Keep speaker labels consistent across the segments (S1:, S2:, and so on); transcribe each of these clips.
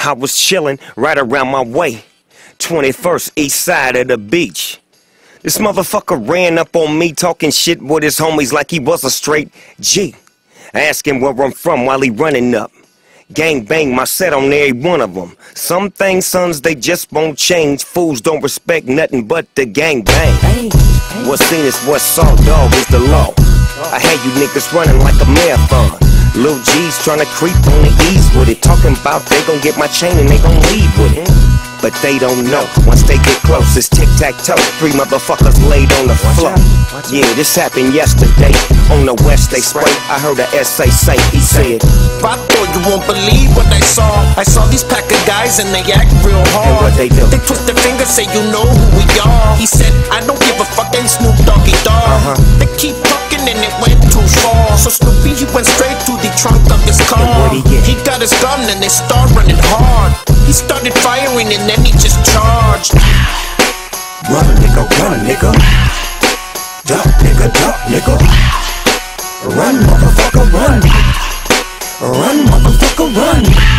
S1: I was chillin' right around my way, 21st east side of the beach. This motherfucker ran up on me talking shit with his homies like he was a straight G. I asked him where I'm from while he running up. Gang bang my set on every one of them. Some things, sons, they just won't change. Fools don't respect nothing but the gang bang. What's seen is what's saw, dog, is the law. I had you niggas running like a marathon. Lil G's tryna creep on the ease with it. Talking about they gon' get my chain and they gon' leave with it. But they don't know, once they get close, it's tic-tac-toe. 3 motherfuckers laid on the floor. Yeah, this happened yesterday. On the west they spray, I heard a SA say, he said,
S2: Pato, you won't believe what I saw. I saw these pack of guys and they act real hard.
S1: And what they do?
S2: They twist their fingers, say you know who we are. He said, I don't give a fuck, ain't Snoop Doggy Dogg. They keep talking and it went too far. So Snoopy, he went straight to the trunk of his car. He got his gun and they start running hard. He started firing and then he just charged.
S3: Run, nigga, duck, nigga. Run, motherfucker, run. Run, motherfucker, run.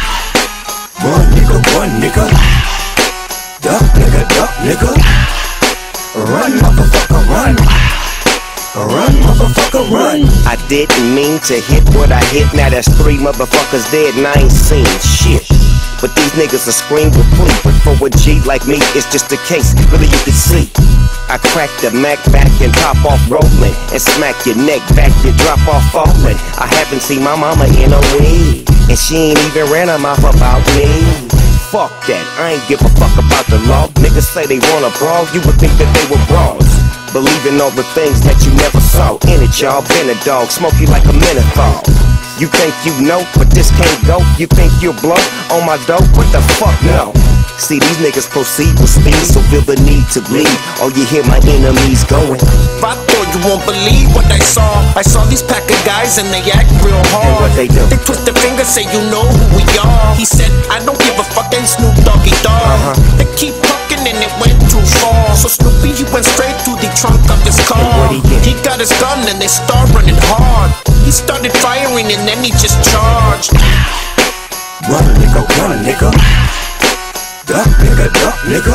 S3: Run, nigga. Duck, nigga. Run, motherfucker, run. Run, motherfucker, run.
S1: I didn't mean to hit what I hit. Now that's 3 motherfuckers dead and I ain't seen shit. But these niggas are scream with plea. But for a G like me, it's just a case, really you can see. I crack the Mac back and pop off rolling, and smack your neck back, you drop off falling. I haven't seen my mama in a week, and she ain't even ran her mouth about me. Fuck that, I ain't give a fuck about the law. Niggas say they wanna brawl, you would think that they were brawls. Believing all the things that you never saw. In it, y'all, been a dog, smoke you like a menthol. You think you know, but this can't go. You think you'll blow on my dope? What the fuck, no. See, these niggas proceed with speed, so feel the need to bleed. Oh, you hear my enemies going.
S2: Pato, you won't believe what I saw. I saw these pack of guys and they act real hard.
S1: And what they do?
S2: They twist their fingers, say you know who we are. He said, I don't give a fuck, ain't Snoop Doggy Dogg. They keep talking and it went too far. So Snoopy, he went straight to the trunk of his car. He got his gun and they start running hard. He started firing and then he just charged.
S3: Run, nigga. Duck, nigga.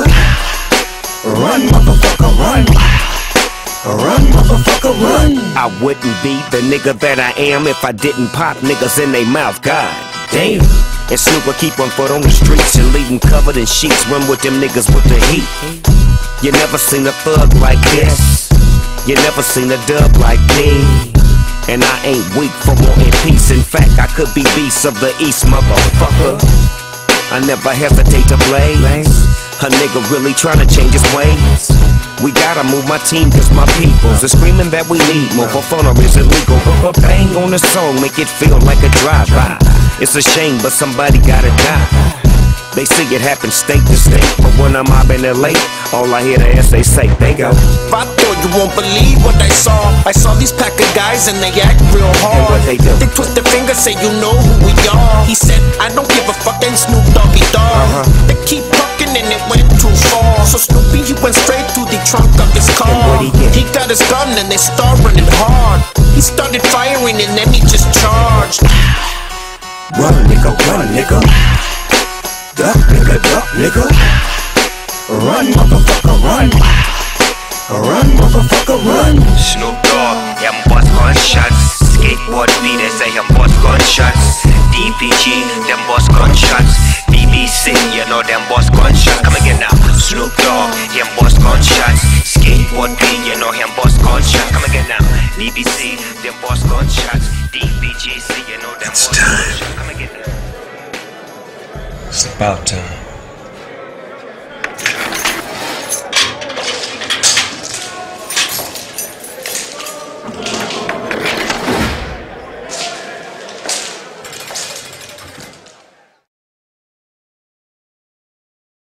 S3: Run, motherfucker, run. Run, motherfucker, run.
S1: I wouldn't be the nigga that I am if I didn't pop niggas in they mouth, god damn. And Snoop will keep 1 foot on the streets and leave them covered in sheets. Run with them niggas with the heat. You never seen a thug like this. You never seen a dub like me. And I ain't weak for wanting peace. In fact, I could be beast of the east, motherfucker. I never hesitate to blaze. A nigga really tryna change his ways. We gotta move my team cause my peoples are screaming that we need more. For fun or is illegal. But bang on the song, make it feel like a drive-by. It's a shame, but somebody gotta die. They see it happen state to state, but when I'm mobbing LA, all I hear the SA say, they go.
S2: Pato, you won't believe what I saw. I saw these pack of guys and they act real hard.
S1: And what they do?
S2: They twist their fingers, say you know who we are. He said, I don't give a fuck, ain't Snoop Doggy Dogg. They keep talking and it went too far. So Snoopy, he went straight to the trunk of his car. He got his gun and they start running hard. He started firing and then he just charged.
S3: Run, nigga. Duck, nigga. Run, motherfucker, run. Run, motherfucker, run.
S4: Snoop Dogg, him bust gunshots. Skateboard beaters say him bust gunshots. DPG, them bust gunshots. BBC, you know them bust gunshots. Come again now. Snoop Dogg, him bust gunshots. Skateboard beat, you know him bust gunshots. Come again now. BBC, them bust gunshots. DPG, you know them bust gunshots. Come again now.
S5: It's about time.